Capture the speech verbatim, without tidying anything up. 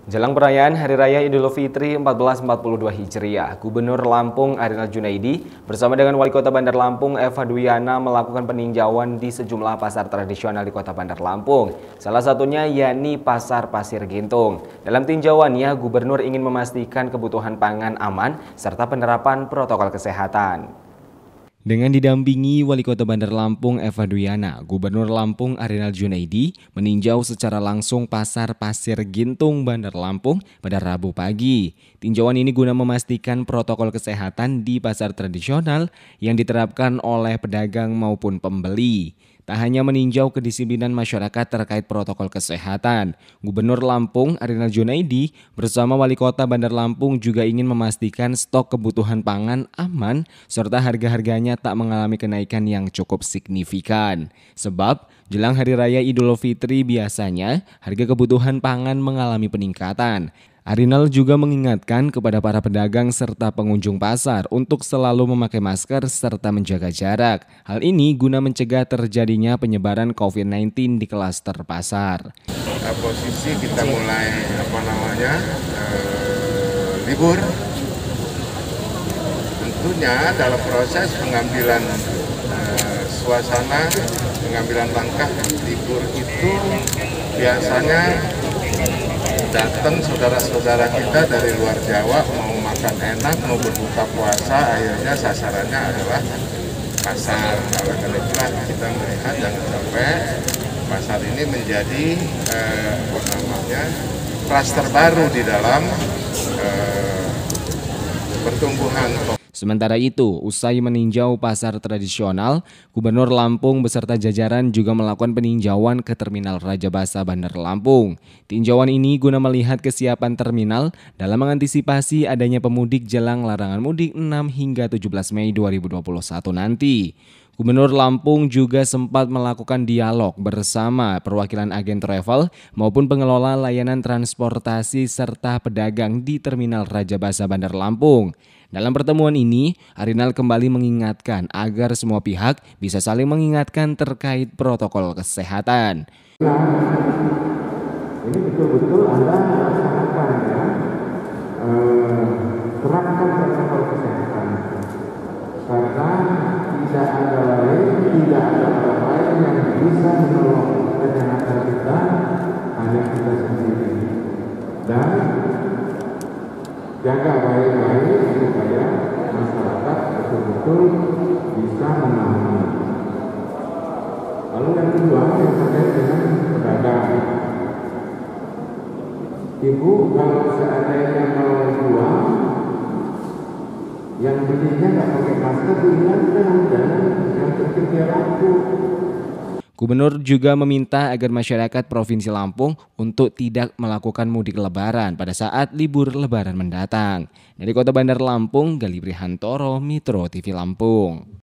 Jelang perayaan Hari Raya Idul Fitri seribu empat ratus empat puluh dua Hijriah, Gubernur Lampung Arinal Junaidi bersama dengan Wali Kota Bandar Lampung Eva Duyana melakukan peninjauan di sejumlah pasar tradisional di Kota Bandar Lampung. Salah satunya yakni Pasar Pasir Gintung. Dalam tinjauannya, Gubernur ingin memastikan kebutuhan pangan aman serta penerapan protokol kesehatan. Dengan didampingi Wali Kota Bandar Lampung Eva Duyana, Gubernur Lampung Arinal Junaidi meninjau secara langsung Pasar Pasir Gintung Bandar Lampung pada Rabu pagi. Tinjauan ini guna memastikan protokol kesehatan di pasar tradisional yang diterapkan oleh pedagang maupun pembeli. Tak hanya meninjau kedisiplinan masyarakat terkait protokol kesehatan, Gubernur Lampung Arinal Junaidi bersama Wali Kota Bandar Lampung juga ingin memastikan stok kebutuhan pangan aman serta harga-harganya tak mengalami kenaikan yang cukup signifikan. Sebab jelang Hari Raya Idul Fitri biasanya harga kebutuhan pangan mengalami peningkatan. Arinal juga mengingatkan kepada para pedagang serta pengunjung pasar untuk selalu memakai masker serta menjaga jarak. Hal ini guna mencegah terjadinya penyebaran covid sembilan belas di klaster pasar. Posisi kita mulai apa namanya eh, libur, tentunya dalam proses pengambilan eh, suasana, pengambilan langkah libur itu biasanya datang saudara-saudara kita dari luar Jawa mau makan enak, mau berbuka puasa, akhirnya sasarannya adalah pasar. Oleh karena itulah kita melihat jangan sampai pasar ini menjadi eh, apa namanya klaster baru di dalam eh, pertumbuhan. Sementara itu, usai meninjau pasar tradisional, Gubernur Lampung beserta jajaran juga melakukan peninjauan ke Terminal Raja Basa Bandar Lampung. Tinjauan ini guna melihat kesiapan terminal dalam mengantisipasi adanya pemudik jelang larangan mudik enam hingga tujuh belas Mei dua ribu dua puluh satu nanti. Gubernur Lampung juga sempat melakukan dialog bersama perwakilan agen travel maupun pengelola layanan transportasi serta pedagang di Terminal Raja Basa Bandar Lampung. Dalam pertemuan ini, Arinal kembali mengingatkan agar semua pihak bisa saling mengingatkan terkait protokol kesehatan. Ini betul-betul Anda laksanakan ya, eh, terapkan protokol kesehatan. Karena tidak ada lain, tidak ada orang lain yang bisa menolong kesehatan kita, hanya kita sendiri. Dan jaga baik-baik supaya masyarakat betul-betul bisa memahami. Lalu yang kedua yang terkait dengan pedagang. Ibu kalau seandainya mau jual, yang belinya nggak pakai masker, diingatkan jangan yang terkikir aku. Gubernur juga meminta agar masyarakat Provinsi Lampung untuk tidak melakukan mudik lebaran pada saat libur lebaran mendatang. Dari Kota Bandar Lampung, Gali Prihantoro, Metro T V Lampung.